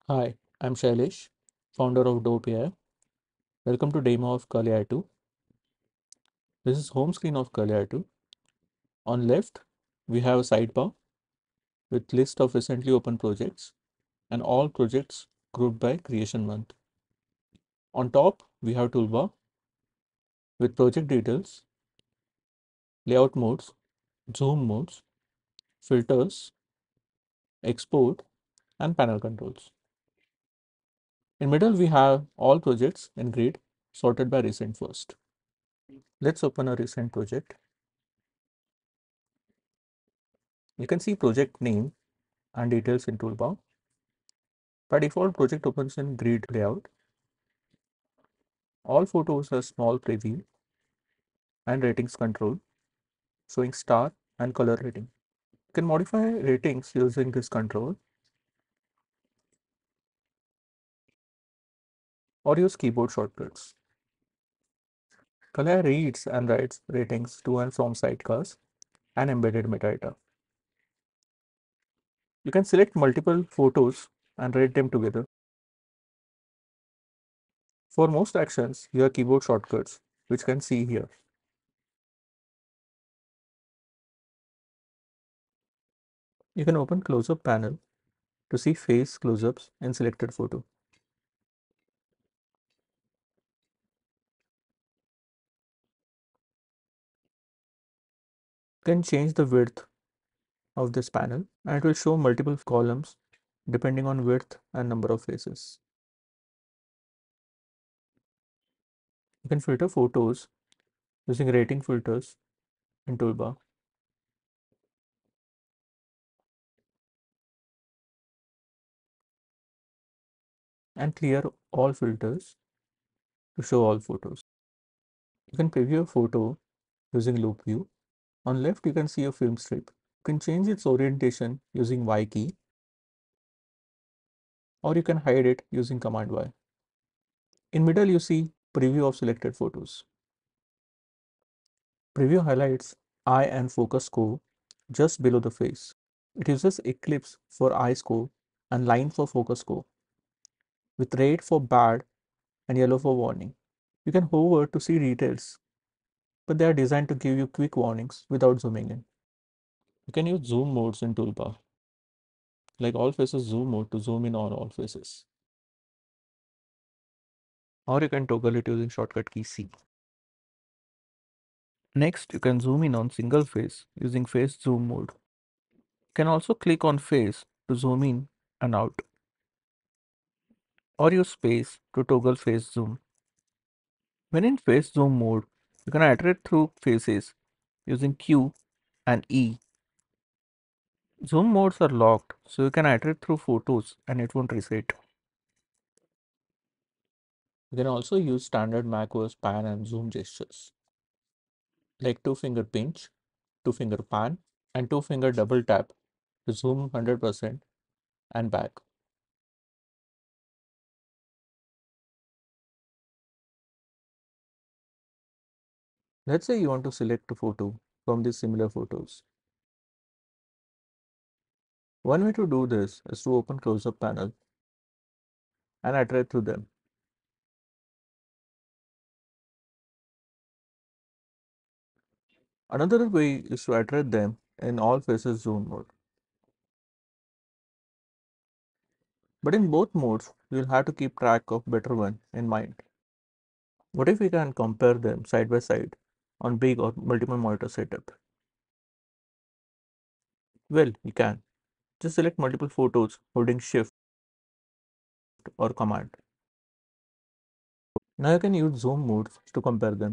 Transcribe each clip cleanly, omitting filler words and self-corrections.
Hi, I'm Shailesh, founder of Loupe AI. Welcome to demo of Culling 2. This is home screen of Culling 2. On left, we have a sidebar with list of recently opened projects and all projects grouped by creation month. On top, we have toolbar with project details, layout modes, zoom modes, filters, export, and panel controls. In middle, we have all projects in grid sorted by recent first. Let's open a recent project. You can see project name and details in toolbar. By default, project opens in grid layout. All photos have small preview and ratings control, showing star and color rating. You can modify ratings using this control or use keyboard shortcuts. Color reads and writes ratings to and from sidecars and embedded metadata. You can select multiple photos and rate them together. For most actions, you have keyboard shortcuts, which you can see here. You can open Closeup Panel to see face close-ups in selected photo. You can change the width of this panel and it will show multiple columns depending on width and number of faces. You can filter photos using rating filters in toolbar. And clear all filters to show all photos. You can preview a photo using Loupe view. On left, you can see a film strip. You can change its orientation using Y key, or you can hide it using Command Y. In middle, you see preview of selected photos. Preview highlights eye and focus score just below the face. It uses eclipse for eye score and line for focus score, with red for bad and yellow for warning. You can hover to see details, but they are designed to give you quick warnings without zooming in. You can use zoom modes in toolbar, like all faces zoom mode to zoom in on all faces. Or you can toggle it using shortcut key C. Next, you can zoom in on single face using face zoom mode. You can also click on face to zoom in and out, or use space to toggle face zoom. When in face zoom mode, you can iterate through faces using Q and E. Zoom modes are locked, so you can iterate through photos and it won't reset. You can also use standard macOS pan and zoom gestures, like two finger pinch, two finger pan, and two finger double tap to zoom 100% and back. Let's say you want to select a photo from these similar photos. One way to do this is to open Closeup Panel and iterate through them. Another way is to iterate them in all faces zoom mode. But in both modes, you'll have to keep track of better one in mind. What if we can compare them side by side on big or multiple monitor setup? Well, you can. Just select multiple photos holding shift or command. Now you can use zoom modes to compare them.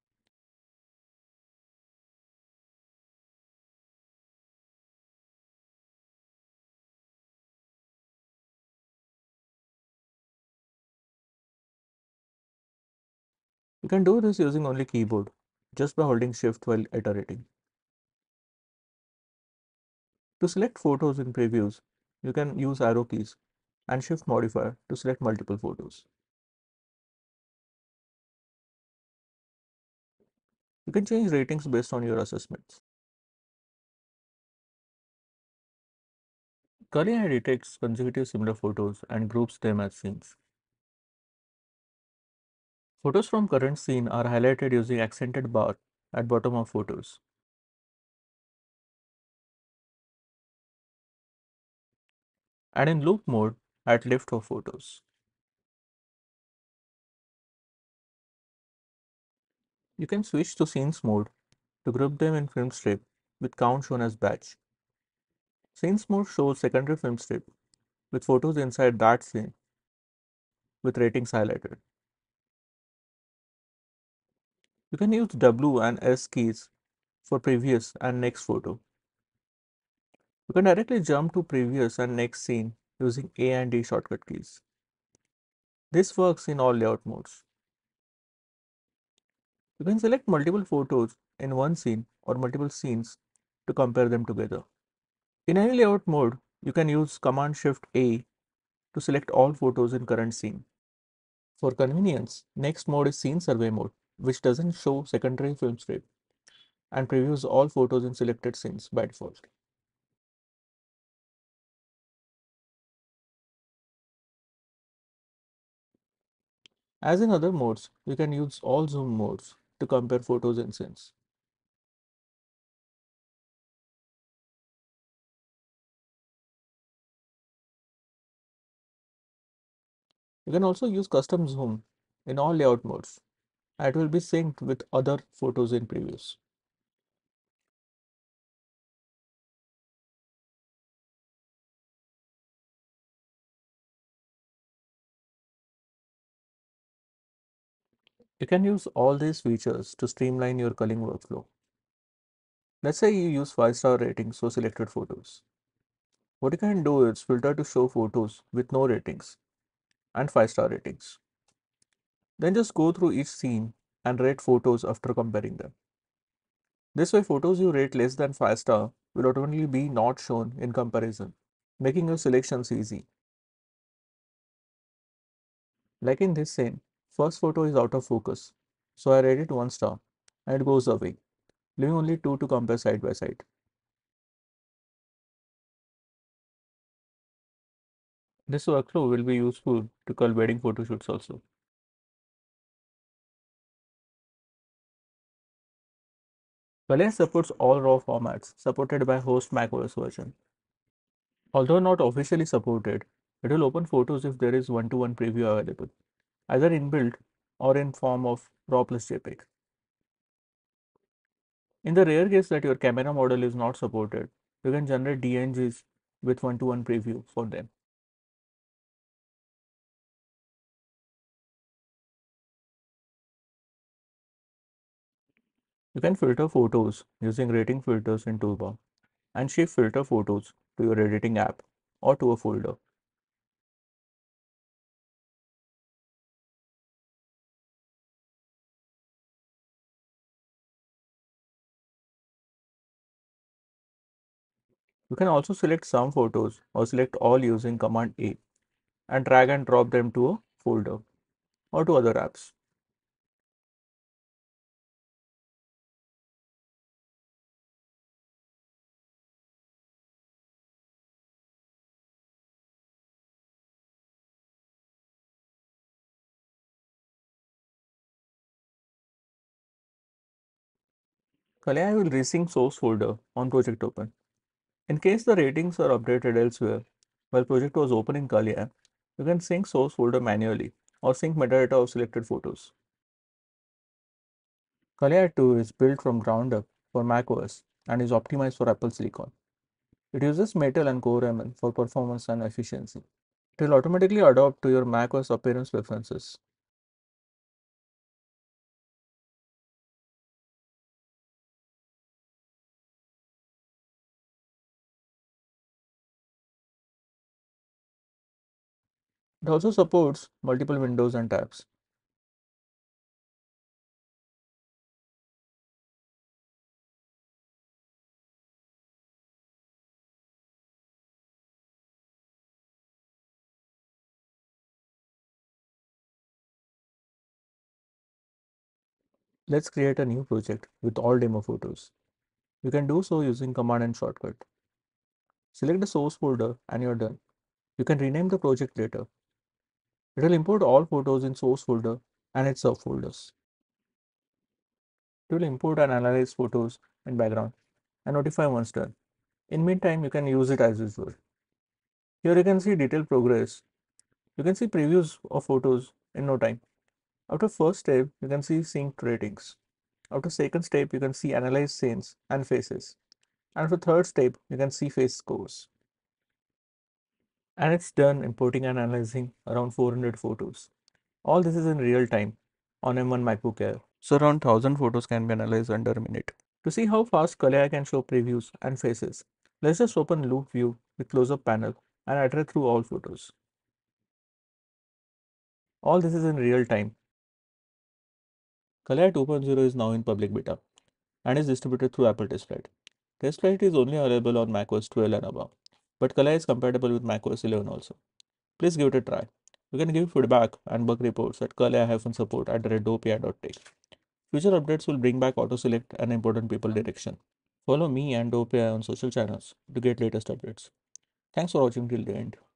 You can do this using only keyboard, just by holding shift while iterating. To select photos in previews, you can use arrow keys and shift modifier to select multiple photos. You can change ratings based on your assessments. Culling detects consecutive similar photos and groups them as scenes. Photos from current scene are highlighted using accented bar at bottom of photos. And in Loupe mode at left of photos. You can switch to scenes mode to group them in Filmstrip with count shown as batch. Scenes mode shows secondary Filmstrip with photos inside that scene with ratings highlighted. You can use W and S keys for previous and next photo. You can directly jump to previous and next scene using A and D shortcut keys. This works in all layout modes. You can select multiple photos in one scene or multiple scenes to compare them together. In any layout mode, you can use Command Shift A to select all photos in current scene. For convenience, next mode is Scene Survey mode, which doesn't show secondary film strip and previews all photos in selected scenes by default. As in other modes, you can use all zoom modes to compare photos in scenes. You can also use custom zoom in all layout modes and it will be synced with other photos in previews. You can use all these features to streamline your culling workflow. Let's say you use 5-star ratings for selected photos. What you can do is filter to show photos with no ratings and 5-star ratings. Then just go through each scene and rate photos after comparing them. This way, photos you rate less than 5-star will automatically be not shown in comparison, making your selections easy. Like in this scene, first photo is out of focus, so I rate it 1 star and it goes away, leaving only 2 to compare side by side. This workflow will be useful to cull wedding photo shoots also. Valet supports all RAW formats supported by host macOS version. Although not officially supported, it will open photos if there is one-to-one preview available, either inbuilt or in form of RAW plus JPEG. In the rare case that your camera model is not supported, you can generate DNGs with one-to-one preview for them. You can filter photos using rating filters in toolbar and shift filter photos to your editing app or to a folder. You can also select some photos or select all using Command A and drag and drop them to a folder or to other apps. Kalya will resync source folder on project open. In case the ratings are updated elsewhere while project was open in Kalya, you can sync source folder manually or sync metadata of selected photos. Kalya 2 is built from ground up for macOS and is optimized for Apple Silicon. It uses Metal and Core ML for performance and efficiency. It will automatically adapt to your macOS appearance preferences. It also supports multiple windows and tabs. Let's create a new project with all demo photos. You can do so using command and shortcut. Select the source folder and you're done. You can rename the project later. It will import all photos in source folder and its subfolders. It will import and analyze photos in background and notify once done. In meantime, you can use it as usual. Here you can see detailed progress. You can see previews of photos in no time. After first step, you can see synced ratings. After second step, you can see analyze scenes and faces. And for third step, you can see face scores. And it's done importing and analyzing around 400 photos. All this is in real time on M1 MacBook Air. So around 1000 photos can be analyzed under a minute. To see how fast Kalya can show previews and faces, let's just open Loupe view with Closeup Panel and iterate through all photos. All this is in real time. Kalya 2.0 is now in public beta and is distributed through Apple TestFlight. TestFlight is only available on macOS 12 and above, but Kalya is compatible with macOS 11 also. Please give it a try. You can give feedback and bug reports at kalya-support@dope.tech. Future updates will bring back auto-select and important people direction. Follow me and Dope on social channels to get latest updates. Thanks for watching till the end.